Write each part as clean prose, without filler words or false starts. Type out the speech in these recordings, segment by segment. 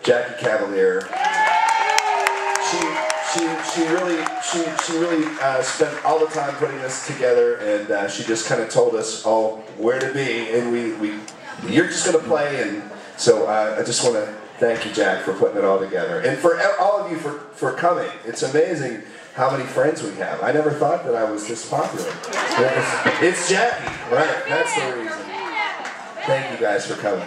Jackie Cavalier. She really spent all the time putting this together, and she just kind of told us all where to be, and you're just going to play, and so I just want to thank you, Jack, for putting it all together, and for all of you for coming. It's amazing how many friends we have. I never thought that I was this popular. It's Jackie, right? That's the reason. Thank you guys for coming.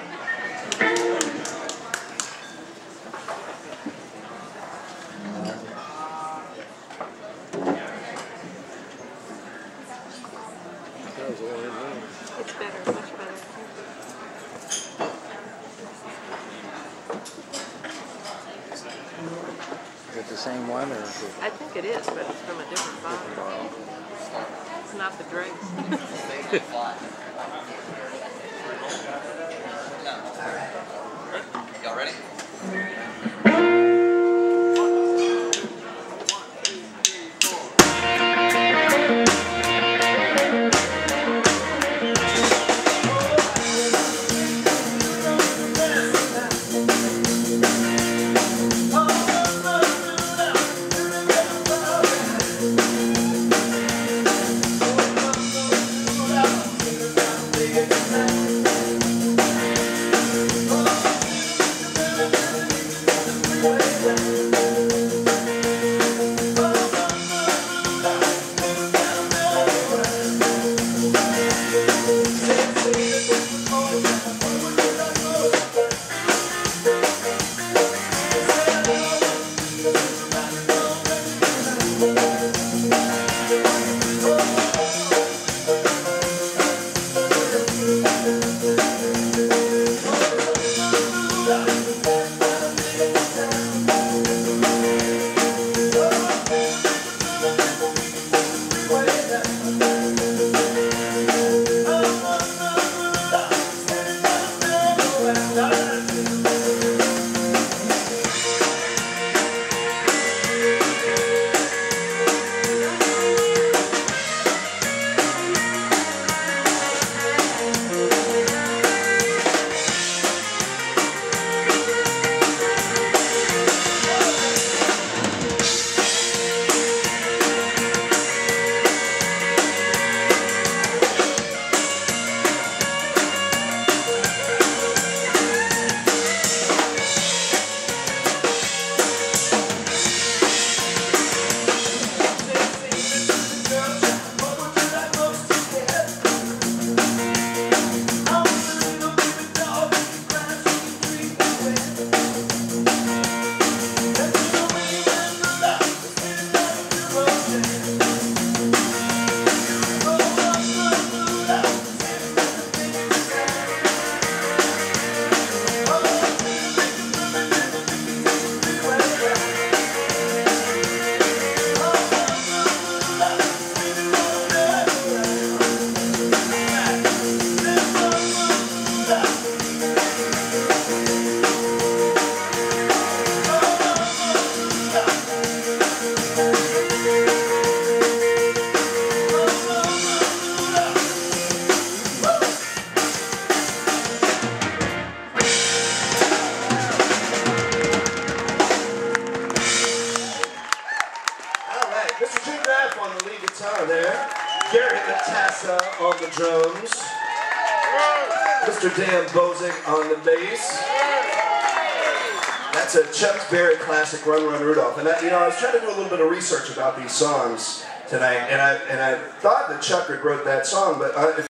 It's better, much better. Is it the same one, or is it? I think it is, but it's from a different bottle. It's not the dregs. Y'all ready? Mr. Jim Graff on the lead guitar there. Gary Matassa on the drums. Mr. Dan Bozick on the bass. That's a Chuck Berry classic, Run Run Rudolph. And I was trying to do a little bit of research about these songs tonight, and I thought that Chuck had wrote that song, but